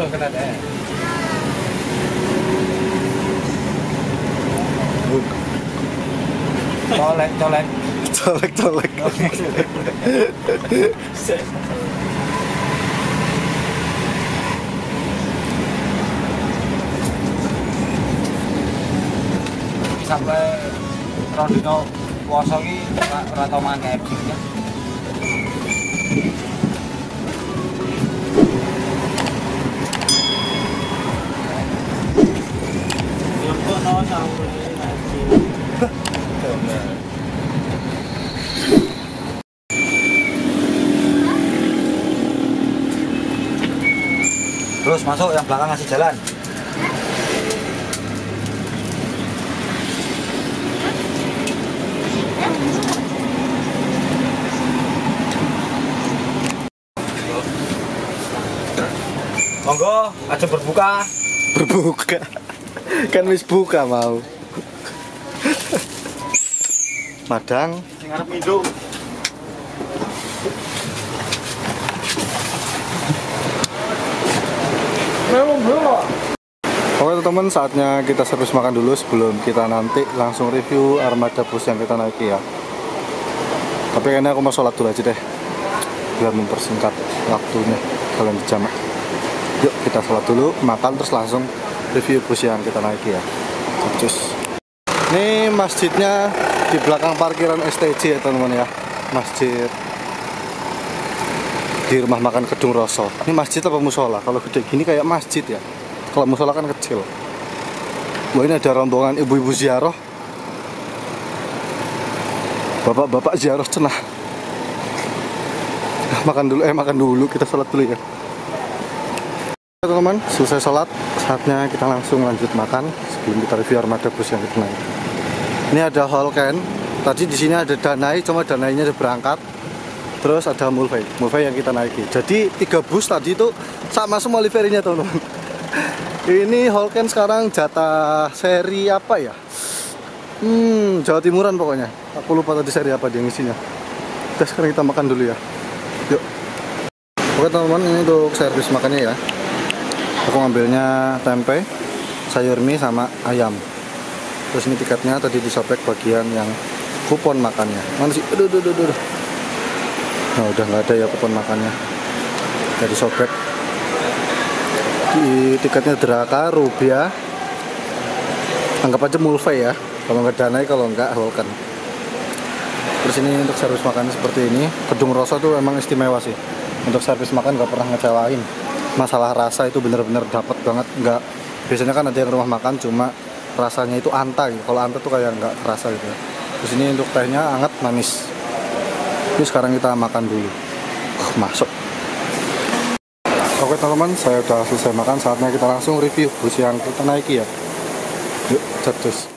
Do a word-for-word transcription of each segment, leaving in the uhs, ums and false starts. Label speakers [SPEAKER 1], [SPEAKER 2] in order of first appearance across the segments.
[SPEAKER 1] kena deh. Colek, colek.
[SPEAKER 2] Colek, colek.
[SPEAKER 1] Sampai Rondino puasa iki ora tau mangan K F C ya. Terus masuk, yang belakang ngasih jalan. Monggo, aja berbuka.
[SPEAKER 2] Berbuka. Kan wis buka mau. Madang.
[SPEAKER 1] Sing arep minum. Memang belum.
[SPEAKER 2] Oke teman-teman, saatnya kita servis makan dulu sebelum kita nanti langsung review armada bus yang kita naiki ya. Tapi kayaknya aku mau sholat dulu aja deh, biar mempersingkat waktunya kalian berjamaah. Yuk kita sholat dulu, makan terus langsung review bus yang kita naiki ya. Cus. Ini masjidnya di belakang parkiran S T J ya teman-teman ya. Masjid di rumah makan Kedung Roso. Ini masjid apa musola? Kalau gede gini kayak masjid ya. Kalau musola kan kecil. Wah, ini ada rombongan ibu-ibu ziarah. Bapak-bapak ziarah cenah. Nah, makan dulu, eh makan dulu, kita sholat dulu ya. Oke teman-teman, selesai sholat, saatnya kita langsung lanjut makan sebelum kita review armada bus yang kita naik. Ini ada Holken. Tadi di sini ada Danai, cuma Danainya udah berangkat. Terus ada Mulvey, Mulvey yang kita naiki. Jadi tiga bus tadi itu sama semua liverinya teman-teman. Ini Holken sekarang jatah seri apa ya? Hmm, Jawa Timuran pokoknya. Aku lupa tadi seri apa dia ngisinya. Udah, sekarang kita makan dulu ya. Yuk. Oke teman-teman, ini untuk servis makannya ya. Aku ngambilnya tempe, sayur mie sama ayam. Terus ini tiketnya tadi disobek bagian yang kupon makannya. Mana sih? Aduh, aduh, aduh, aduh. Nah, udah nggak ada ya kupon makannya. Jadi sobek. Di tiketnya Draka, Rubia. Anggap aja Mulvey ya. Kalau nggak Danai, kalau nggak Holken. Terus ini untuk servis makan seperti ini. Kedung Roso tuh emang istimewa sih. Untuk servis makan nggak pernah ngecewain. Masalah rasa itu bener-bener dapat banget. Nggak, biasanya kan ada yang rumah makan cuma rasanya itu anta gitu. Kalau anta tuh kayak nggak kerasa gitu. Terus ini untuk tehnya hangat manis. Ini sekarang kita makan dulu. Uh, masuk. Oke teman-teman, saya udah selesai makan. Saatnya kita langsung review bus yang kita naiki ya. Yuk, cus.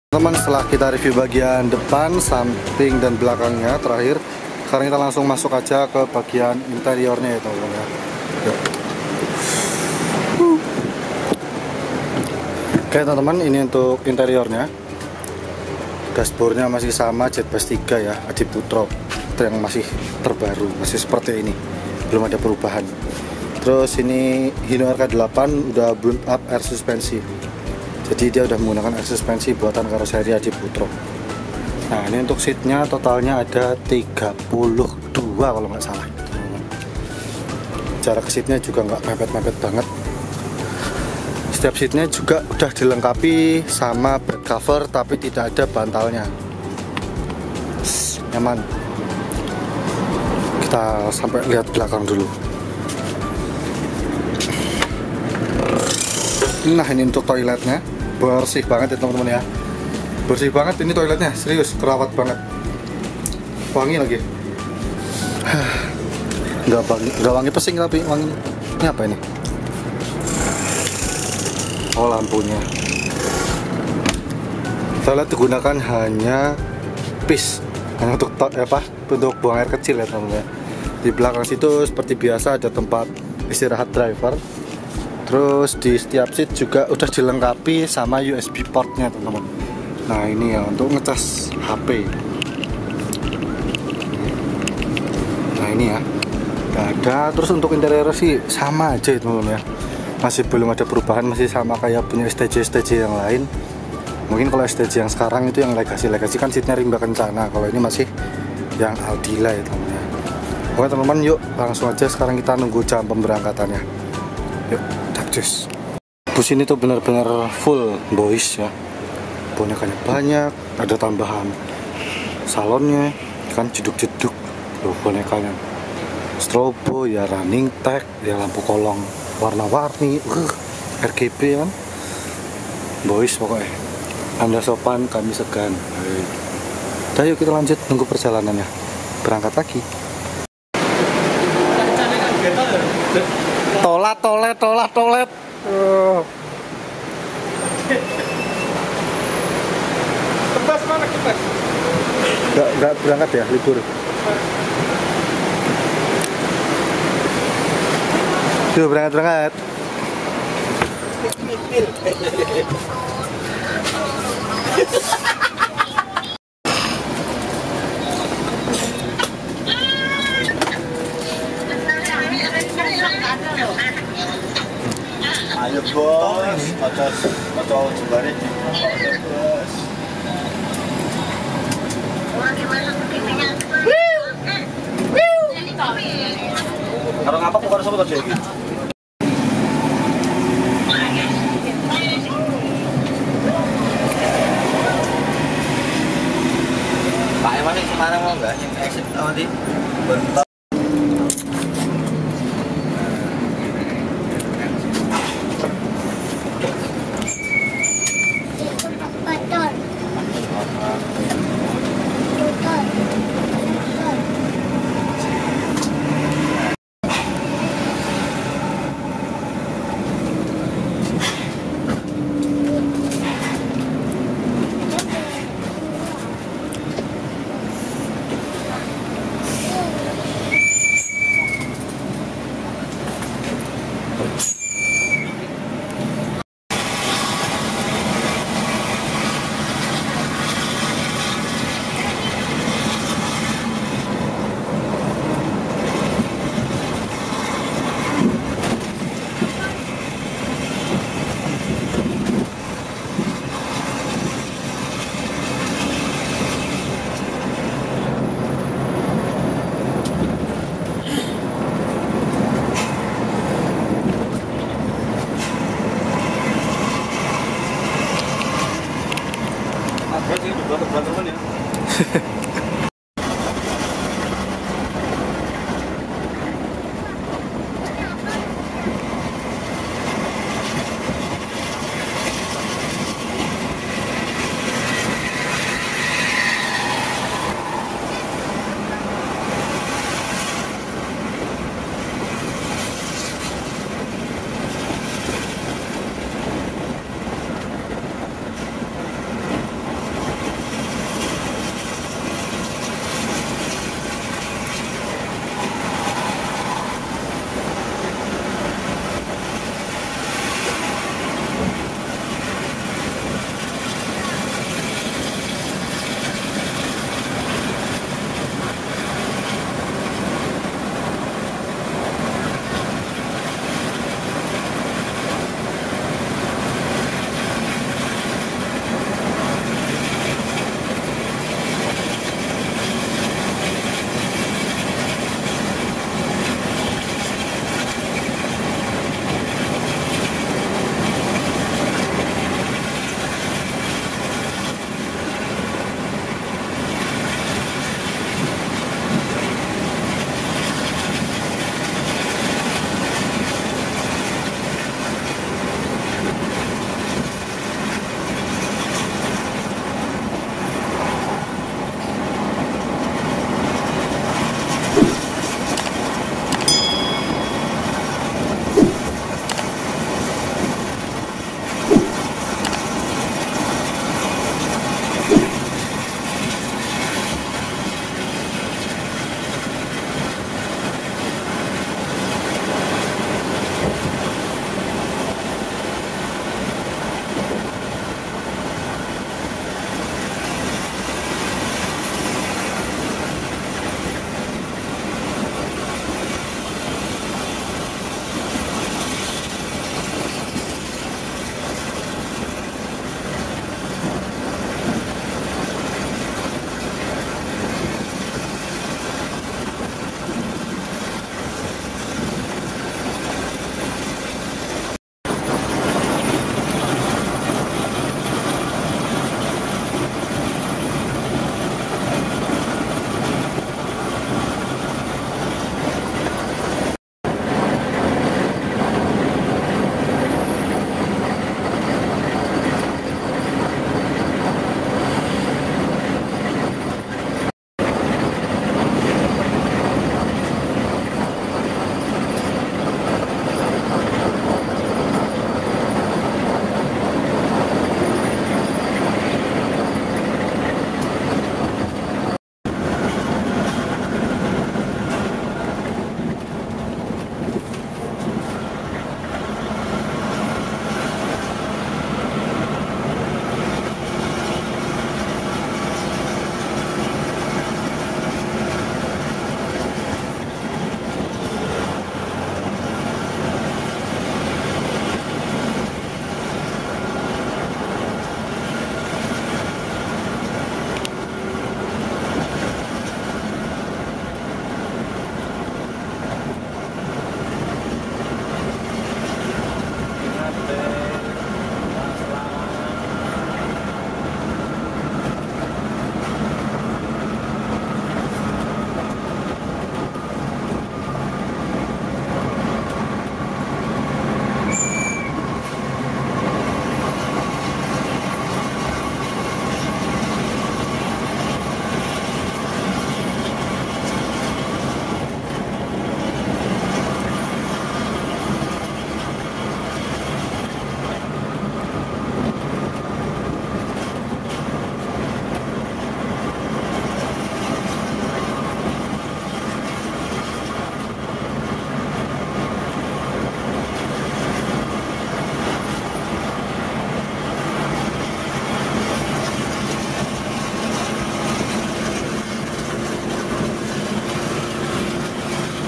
[SPEAKER 2] Teman, setelah kita review bagian depan, samping, dan belakangnya terakhir, sekarang kita langsung masuk aja ke bagian interiornya ya teman-teman ya. Yuk. Oke teman-teman, ini untuk interiornya. Dashboardnya masih sama Jetbus tiga ya, Adi Putro. Itu yang masih terbaru, masih seperti ini, belum ada perubahan. Terus ini Hino R K delapan udah bump up air suspensi. Jadi dia udah menggunakan air suspensi buatan karoseri Adi Putro. Nah ini untuk seatnya totalnya ada tiga puluh dua kalau nggak salah. Jarak seatnya juga nggak mepet-mepet banget. Setiap seatnya juga udah dilengkapi sama bed cover tapi tidak ada bantalnya. Nyaman. Kita sampai lihat belakang dulu. Nah ini untuk toiletnya, bersih banget ya teman-teman ya. Bersih banget ini toiletnya, serius kerawat banget. Wangi lagi. Nggak wangi, nggak wangi pesing tapi wangi. Ini apa ini? Oh lampunya. Toilet digunakan hanya pis, hanya untuk apa? Untuk buang air kecil ya teman-teman. Di belakang situ seperti biasa ada tempat istirahat driver. Terus di setiap seat juga udah dilengkapi sama U S B portnya teman-teman. Nah ini ya untuk ngecas H P. Nah ini ya, nggak ada. Terus untuk interior sih sama aja teman-teman ya. Masih belum ada perubahan, masih sama kayak punya S T J S T J yang lain. Mungkin kalau S T J yang sekarang itu yang legacy legacy kan seatnya rimba kencana. Kalau ini masih yang Aldila ya teman-teman ya. Oke teman-teman, yuk langsung aja sekarang kita nunggu jam pemberangkatannya. Yuk. Just. Bus ini tuh benar-benar full boys ya, bonekanya banyak, ada tambahan salonnya kan jeduk-jeduk loh bonekanya, strobo ya, running tag ya, lampu kolong warna-warni, uh, R G B kan, boys pokoknya. Anda sopan, kami segan. Udah yuk kita lanjut nunggu perjalanannya, berangkat lagi. Tolat, tolet, tolat, tolet. Uh.
[SPEAKER 3] Tebas mana kita?
[SPEAKER 2] Gak, gak berangkat ya, libur. Tuh berangkat, berangkat.
[SPEAKER 3] Ayo bos, motor motor jembare bos. Kalau ngapa kok harus motor iki? Pak Eman di Semarang mau enggak? Yang exit nanti.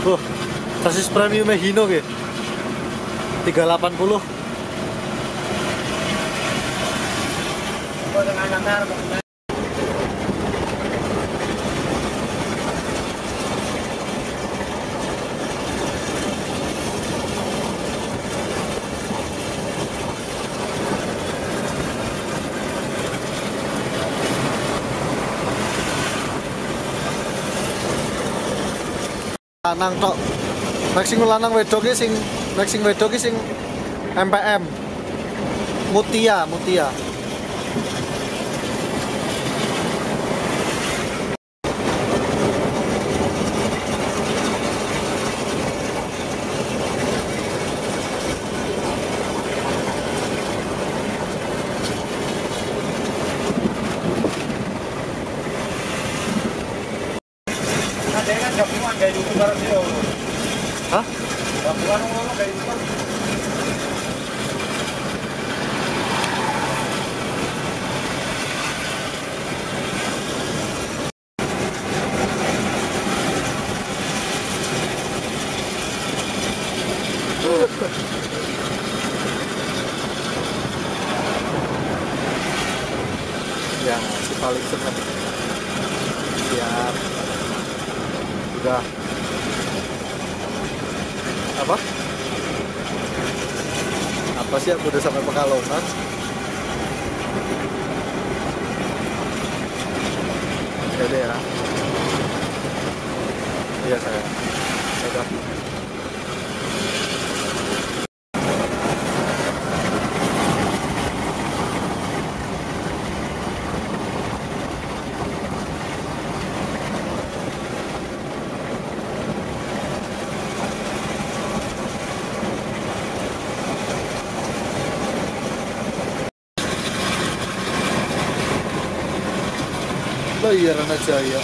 [SPEAKER 2] Wah, sasis premium Hino ke tiga ratus delapan puluh. Lanang tok. Nek sing lanang wedok ki sing nek sing wedok ki sing M P M. Mutia, Mutia.
[SPEAKER 1] Gabungan kayak youtuber sih.
[SPEAKER 2] Hah?
[SPEAKER 1] Gabungan ngono kayak youtuber.
[SPEAKER 2] Ya, si paling seneng. Siap. Udah. Apa? Apa sih aku udah sampai Pekalongan? Ya deh ya. Iya saya. Udah. Bayaran aja ya.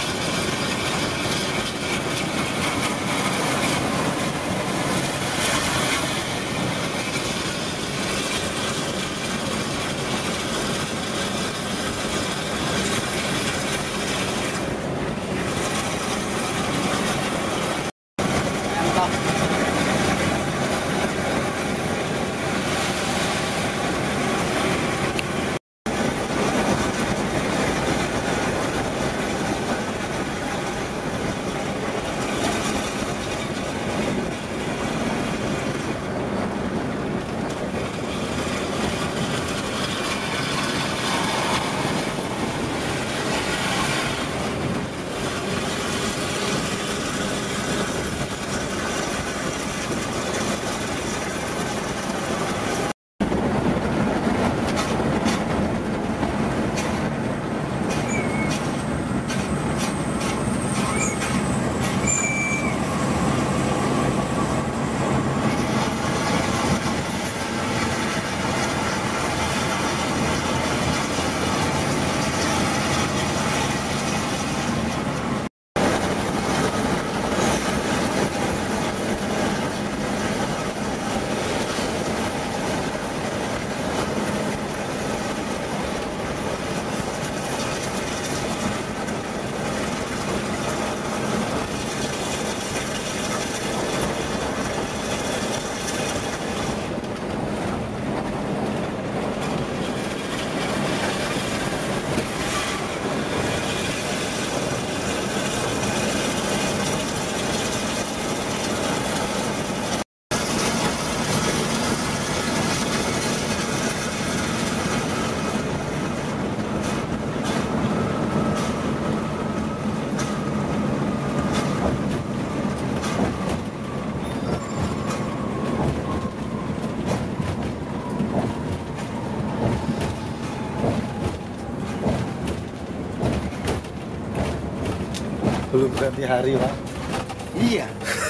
[SPEAKER 2] Belum ganti hari, Pak.
[SPEAKER 3] Iya.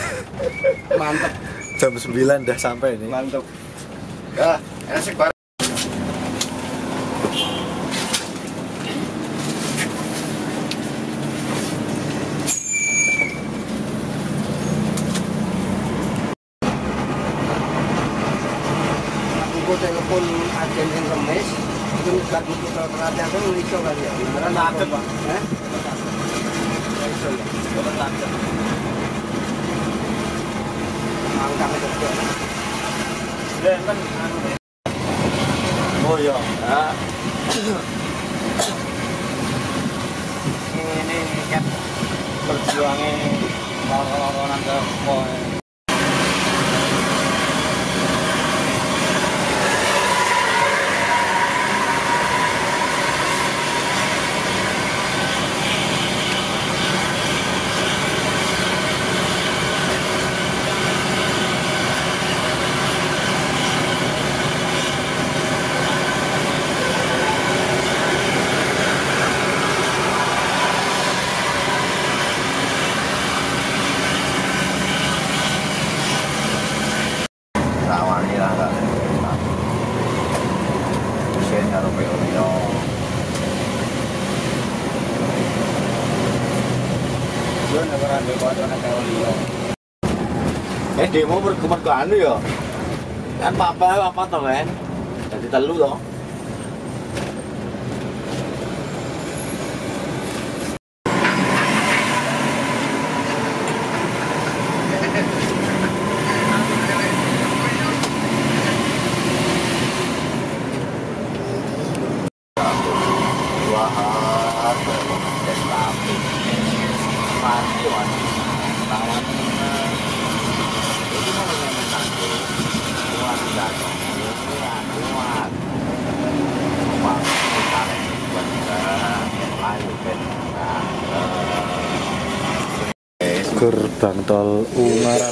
[SPEAKER 3] Mantep.
[SPEAKER 2] Jam sembilan udah sampai ini.
[SPEAKER 3] Mantep. Ya, asik banget. Aku telepon agen yang remes, itu gak butuh perhatian kan ngico kali ya. Karena takut, Pak. Eh?
[SPEAKER 1] kan oh iya nah. Ini kan berjuangnya orang-orang ke poin.
[SPEAKER 4] Eh demo berkembang ke anu ya kan apa apa toh kan jadi telu toh
[SPEAKER 2] Gerbang tol Ungaran.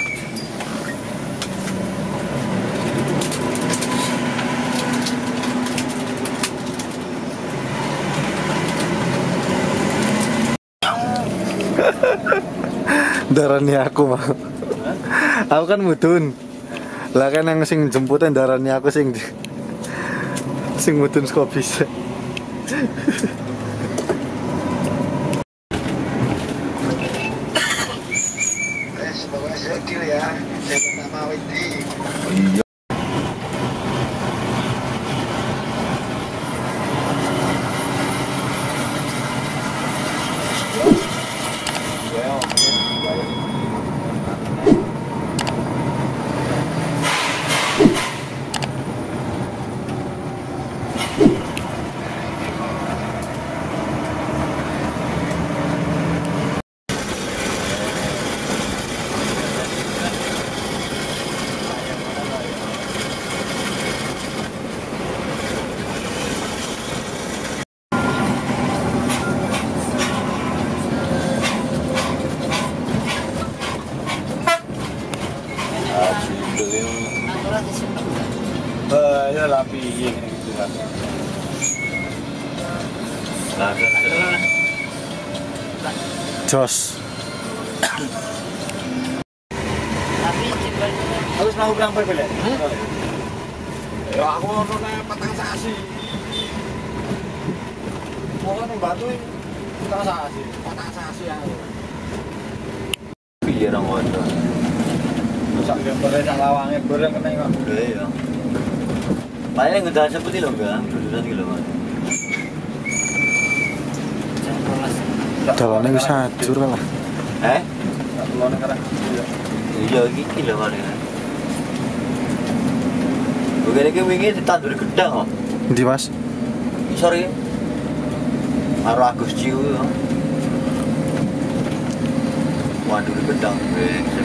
[SPEAKER 2] Darani aku mah. Aku kan mudun. Lah kan yang sing jemputin darani aku sing sing mudun kok bisa.
[SPEAKER 3] Ya, saya pertama Widi.
[SPEAKER 4] iya
[SPEAKER 1] ya lah piye gitu kan.
[SPEAKER 2] Jos.
[SPEAKER 1] Harus mau bilang berbeda. Ya aku nontonnya patang sasi. Mau kan batu patang sasi, patang sasi aku.
[SPEAKER 4] piye nang ngono
[SPEAKER 1] Sak gambarnya sak lawange bareng kena kok.
[SPEAKER 4] iya paling ngedan seperti lho enggak duduran iki lho Mas
[SPEAKER 2] Dalane wis ajur lah.
[SPEAKER 4] eh
[SPEAKER 1] Sak lone karek.
[SPEAKER 4] iya iki lho paling Oke, ini wingi ditandur gedang kok.
[SPEAKER 2] Endi Mas?
[SPEAKER 4] Sorry. Karo Agus Ciu ya. Waduh gedang brengsek.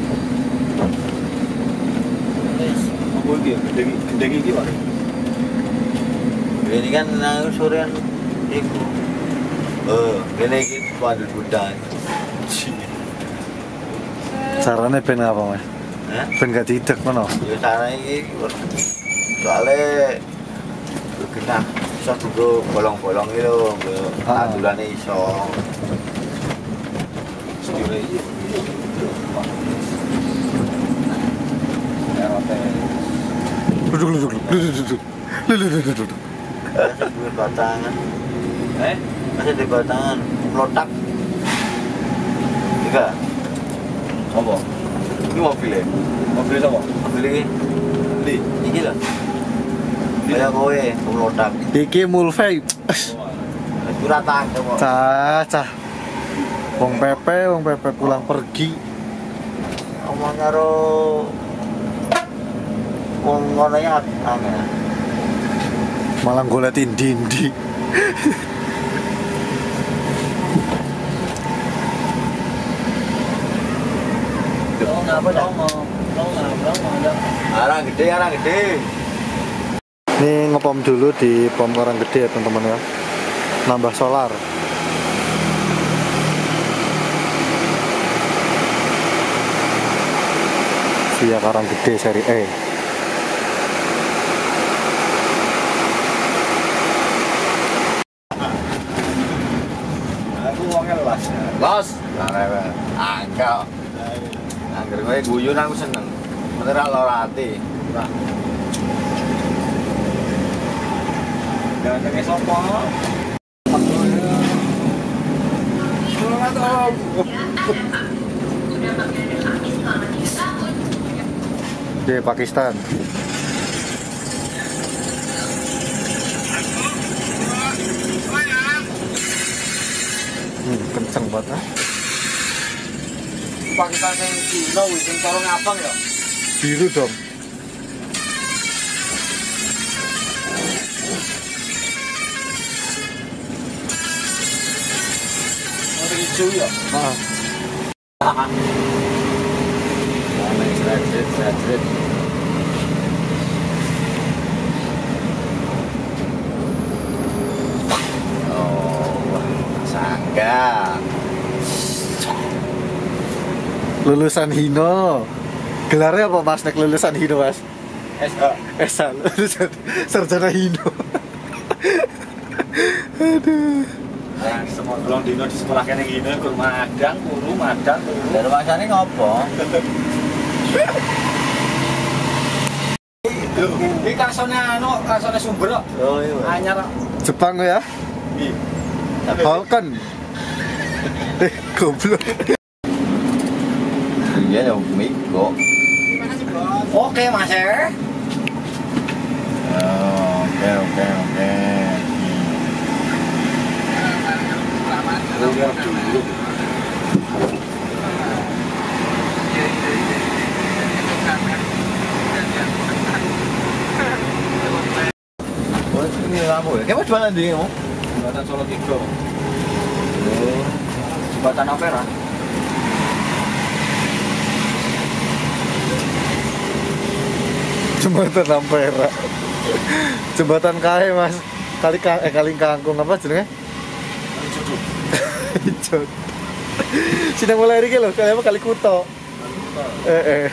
[SPEAKER 1] Apa iki? Gedeng gedeng iki wae.
[SPEAKER 4] Ini kan nang sorean iku. Eh, kene iki waduh gedang.
[SPEAKER 2] Carane ben apa Mas?
[SPEAKER 4] Hah?
[SPEAKER 2] Ben gak didek ngono.
[SPEAKER 4] Ya carane iki soalnya bergenah iso dulu bolong-bolong itu lho,
[SPEAKER 2] Ah.
[SPEAKER 4] adulane iso.
[SPEAKER 1] Sekire iki. Erote.
[SPEAKER 2] Duduk duduk duduk duduk. Duduk duduk duduk.
[SPEAKER 4] Duwe batangan.
[SPEAKER 1] Eh,
[SPEAKER 4] Masih di batangan melotak. Tiga.
[SPEAKER 1] apa?
[SPEAKER 4] Ini mobilnya.
[SPEAKER 1] Mobil sapa?
[SPEAKER 4] Mobil ini. Di. Iki lah. Kaya kowe melotak.
[SPEAKER 2] Iki mulai.
[SPEAKER 4] Itu rata kok.
[SPEAKER 2] Cah cah. Wong Pepe, Wong Pepe pulang pergi.
[SPEAKER 4] Omong karo ngono ya angel.
[SPEAKER 2] Malah golek dindi.
[SPEAKER 4] Arang gede, arang gede.
[SPEAKER 2] Ini ngepom dulu di pom Karang Gede ya teman-teman ya. Nambah solar. Via Karang Gede seri E.
[SPEAKER 4] Aku wongnya los. Los. Angka. Angger kowe guyon aku seneng. Bener ra lara ati.
[SPEAKER 1] Gantengnya sopo?
[SPEAKER 2] Di Pakistan. Hmm, kenceng banget ah.
[SPEAKER 1] Pakistan yang Cina, yang corong abang ya?
[SPEAKER 2] Biru dong.
[SPEAKER 1] Warna hijau ya?
[SPEAKER 2] Ah.
[SPEAKER 4] Seret, seret. Oh, sangga.
[SPEAKER 2] Lulusan Hino. Gelarnya apa Mas nek lulusan Hino Mas?
[SPEAKER 1] S A.
[SPEAKER 2] S A lulusan sarjana Hino. Aduh.
[SPEAKER 1] Yang semua belum dino di sekolah kene gini, kur madang, kuru, madang, kuru.
[SPEAKER 4] Dari masane ngopo?
[SPEAKER 1] Ini kasone anu, kasone sumber kok.
[SPEAKER 4] Oh iya.
[SPEAKER 1] Anyar.
[SPEAKER 2] Jepang ya?
[SPEAKER 1] Iya.
[SPEAKER 2] Holken. Eh, goblok.
[SPEAKER 4] Iya ya Miko.
[SPEAKER 1] Oke, Mas. eh.
[SPEAKER 4] Oh, oke oke oke.
[SPEAKER 1] Lihat dulu.
[SPEAKER 4] Oh, ini apa ya? Kayak jualan di kamu?
[SPEAKER 1] Jembatan Solo tiga. Oh. Jembatan Ampera.
[SPEAKER 2] Jembatan Ampera. Jembatan Kae Mas. Kali ka eh kali kangkung apa jenenge? Jod. Sini mulai iki lho, kali apa kali Kuto. Eh eh.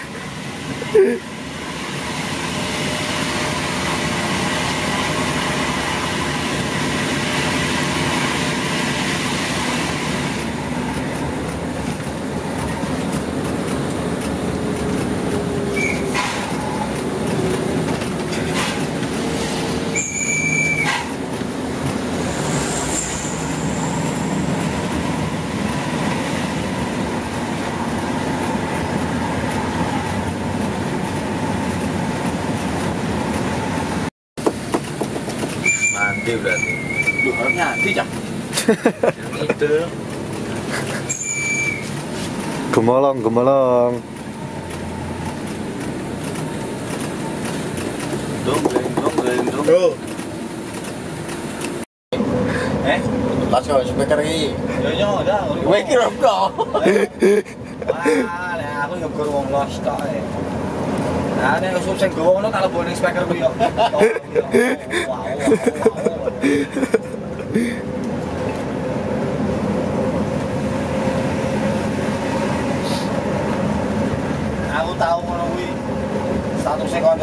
[SPEAKER 4] Mandi berarti.
[SPEAKER 1] Lu harus nyati, Cak. Itu.
[SPEAKER 2] Gemolong, gemolong.
[SPEAKER 4] Dong, dong, dong, dong.
[SPEAKER 1] Tuh. Eh,
[SPEAKER 4] Las kau speaker ini.
[SPEAKER 1] yo yo dah.
[SPEAKER 4] Gue kira dong.
[SPEAKER 1] Wah, lah aku yo guru wong los tok e. Nah, nek usul sing gowo ngono tak lebone speaker ku yo. Wow. Aku tahu ngono kuwi. Statuse kanca.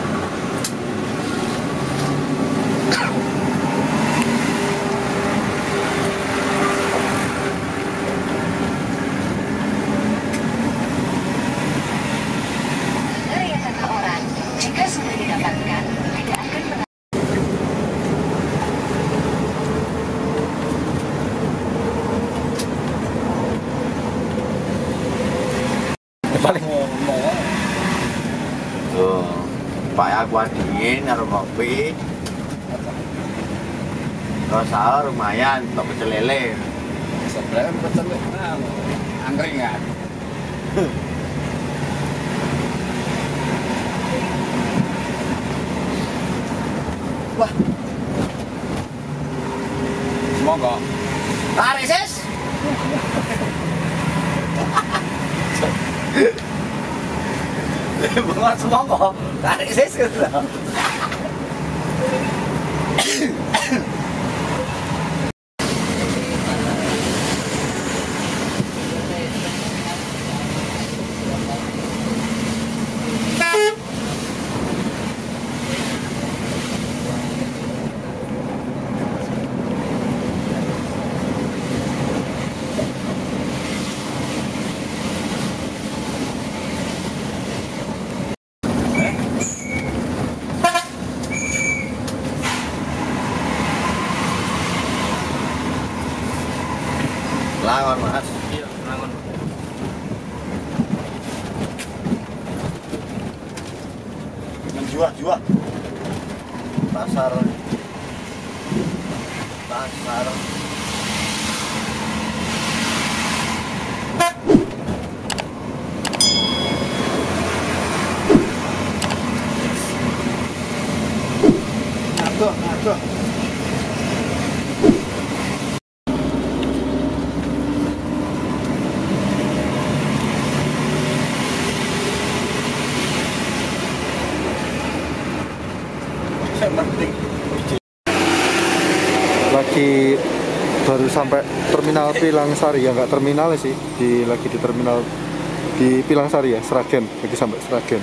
[SPEAKER 5] Dari seseorang, jika sudah didapatkan, tidak akan men-
[SPEAKER 1] Paling ngomong.
[SPEAKER 4] Tuh, Pak aku dingin, karo kopi. Kalau sahur lumayan, untuk pecel lele.
[SPEAKER 1] Sebenarnya pecel nah, angkringan.
[SPEAKER 3] Wah,
[SPEAKER 1] Semoga.
[SPEAKER 3] tarik sis.
[SPEAKER 1] Bunga semoga. Tarik sis gitu.
[SPEAKER 4] Langon mas.
[SPEAKER 1] Iya, nangon.
[SPEAKER 4] Menjual jual. Pasar. Pasar.
[SPEAKER 3] Aduh, aduh.
[SPEAKER 1] Yang penting.
[SPEAKER 2] Lagi baru sampai terminal Pilangsari ya, nggak terminal sih, di lagi di terminal di Pilangsari ya, Sragen, lagi sampai Sragen.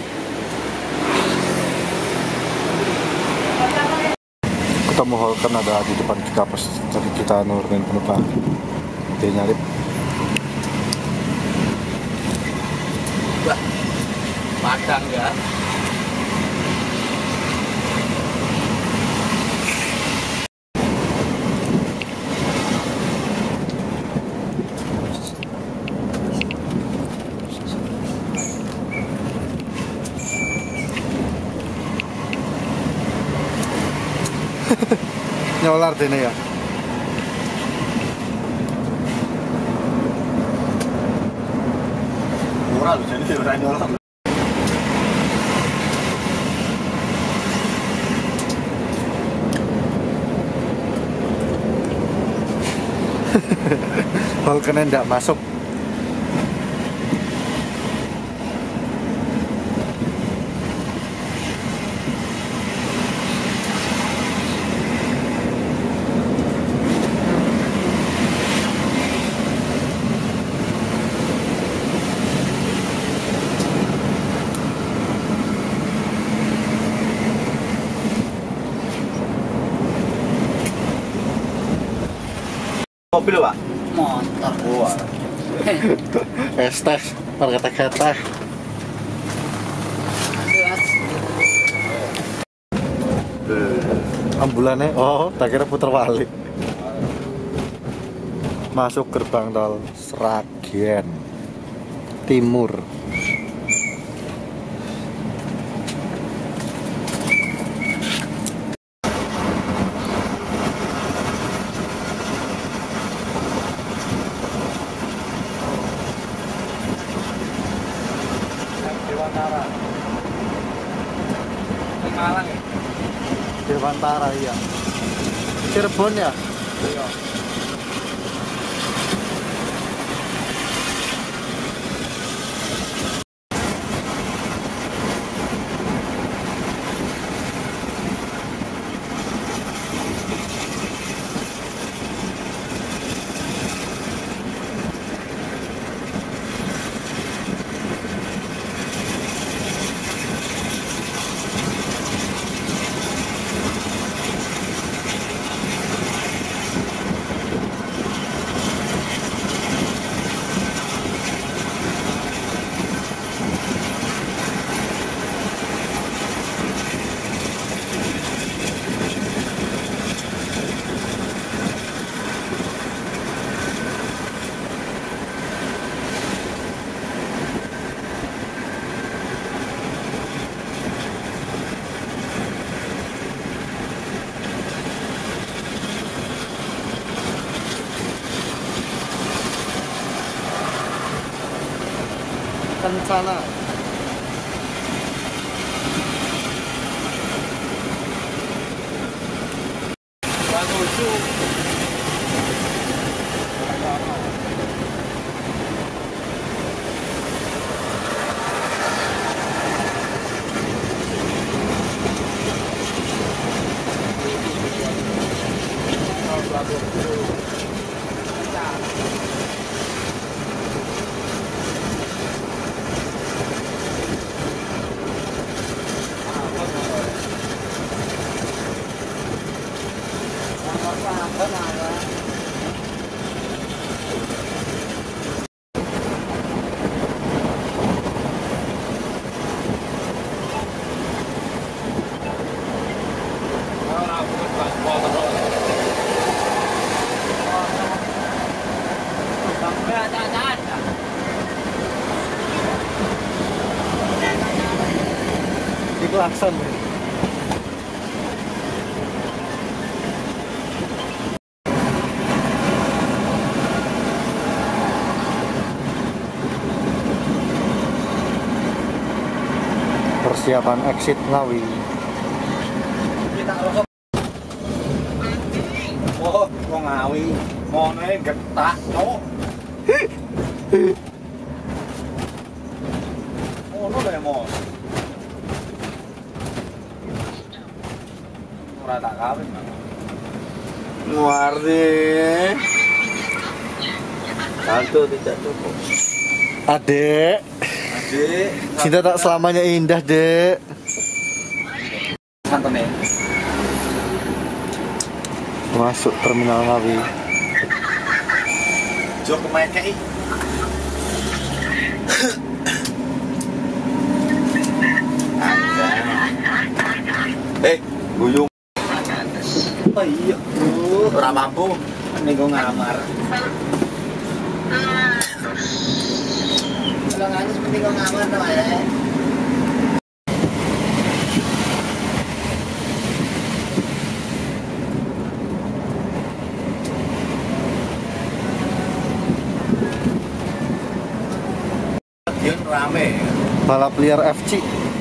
[SPEAKER 2] Ketemu Holken ada di depan kita pas tadi kita nurunin penumpang, dia nyalip.
[SPEAKER 1] Padang ya.
[SPEAKER 2] Nyolar dene ya.
[SPEAKER 4] Murah loh jadi orang nyolong.
[SPEAKER 2] Holken enggak masuk.
[SPEAKER 4] Mobil pak?
[SPEAKER 3] Motor.
[SPEAKER 4] Wah.
[SPEAKER 2] Es teh, parkata-kata. Ambulannya, oh, tak kira puter balik. Masuk gerbang tol Sragen Timur.
[SPEAKER 1] Dewantara. Di Malang ya?
[SPEAKER 2] Dewantara iya. Cirebon ya?
[SPEAKER 1] Iya.
[SPEAKER 2] Kencana. klakson. Persiapan exit Ngawi.
[SPEAKER 1] Kita rosok. Oh, kok Ngawi. Mone getak, no. Oh, no le mo. Ora tak kawin.
[SPEAKER 4] Ngerti. Saldo tidak cukup.
[SPEAKER 2] Adek,
[SPEAKER 1] Adik,
[SPEAKER 2] cinta tak selamanya indah, Dek.
[SPEAKER 1] santen ya.
[SPEAKER 2] Masuk terminal Ngawi.
[SPEAKER 1] Jo kemekei.
[SPEAKER 4] Eh, guyung.
[SPEAKER 1] Oh iya, uh,
[SPEAKER 4] Ora mampu.
[SPEAKER 1] ning go ngamar.
[SPEAKER 3] Kalau nggak seperti kau ngamar tuh ya.
[SPEAKER 4] Stadion rame.
[SPEAKER 2] Balap liar F C.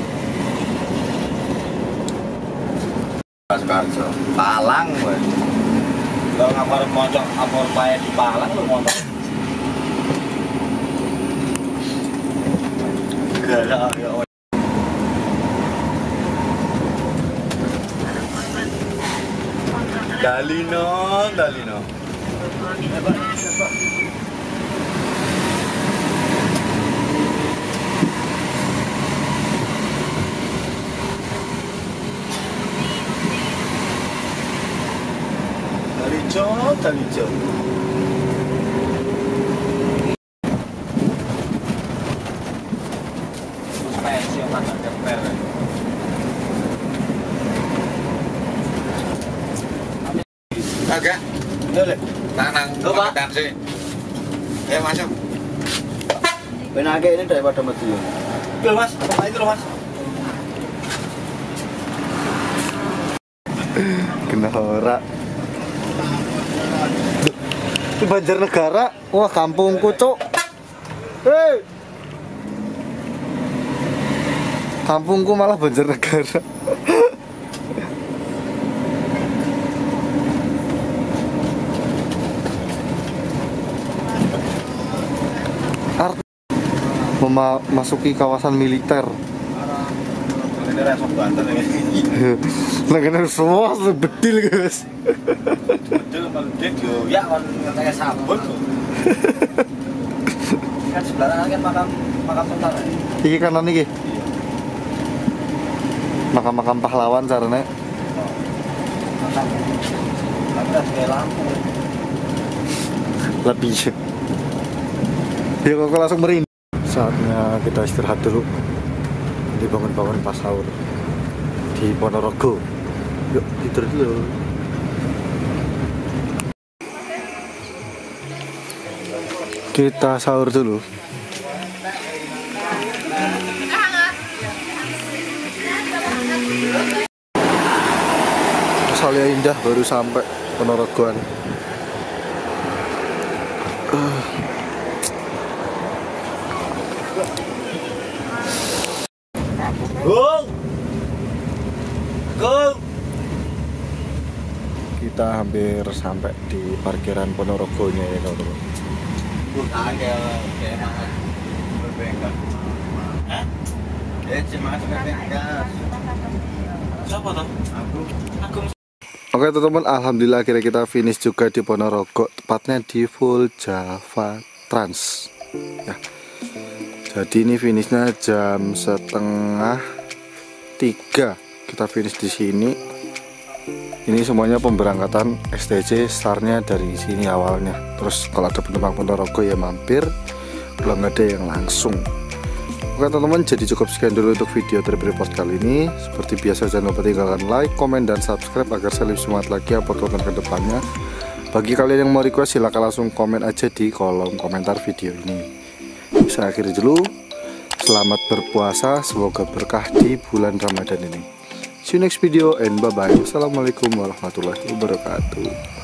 [SPEAKER 4] Paskarjo. Palang, wes.
[SPEAKER 1] Lo ngamar mocok apor pae di Palang lo motor. Galak ya.
[SPEAKER 4] Dalino, Dalino.
[SPEAKER 1] Dalijo, dalijo. Spesial makan keper.
[SPEAKER 4] Agak.
[SPEAKER 1] Dole.
[SPEAKER 4] Nang
[SPEAKER 1] Tuh, Pak.
[SPEAKER 4] makan sih. Eh, masuk.
[SPEAKER 3] Benage ini daripada Madiun.
[SPEAKER 1] Itu Mas, apa itu loh Mas?
[SPEAKER 2] Kena ora. Itu Banjarnegara. Wah, kampungku, Cuk. Hei. Kampungku malah Banjarnegara. Art memasuki kawasan militer.
[SPEAKER 1] Ini resok Banten ya.
[SPEAKER 2] Lengan semua bedil, guys.
[SPEAKER 1] Betul meledik yo. Ya kon kayak sabun. Kan sebelah kan makam makam tentara.
[SPEAKER 2] Iki kanan iki. Makam-makam pahlawan carane.
[SPEAKER 1] Makam. Ada kayak lampu.
[SPEAKER 2] Lebih. Ya kok langsung merinding. Saatnya kita istirahat dulu. Dibangun-bangun pas sahur di Ponorogo. Yuk tidur dulu. Kita sahur dulu. Salya Indah baru sampai Ponorogoan. Uh.
[SPEAKER 1] Gong. Gong.
[SPEAKER 2] Kita hampir sampai di parkiran Ponorogonya ya teman-teman.
[SPEAKER 4] Ada kayak mana? Berbengkel. Hah? Eh, cuma berbengkel.
[SPEAKER 1] Siapa tuh?
[SPEAKER 4] Aku.
[SPEAKER 1] Aku.
[SPEAKER 2] Oke teman-teman, alhamdulillah akhirnya kita finish juga di Ponorogo, tepatnya di Full Java Trans. Ya. Jadi ini finishnya jam setengah tiga. Kita finish di sini. Ini semuanya pemberangkatan S T C, startnya dari sini awalnya. Terus kalau ada penumpang Ponorogo ya mampir, belum ada yang langsung. Oke teman-teman, jadi cukup sekian dulu untuk video trip report kali ini. Seperti biasa jangan lupa tinggalkan like, komen, dan subscribe agar saya lebih semangat lagi upload konten kedepannya. Bagi kalian yang mau request silahkan langsung komen aja di kolom komentar video ini. Saya akhiri dulu. Selamat berpuasa, semoga berkah di bulan Ramadan ini. See you next video and bye bye. Wassalamualaikum warahmatullahi wabarakatuh.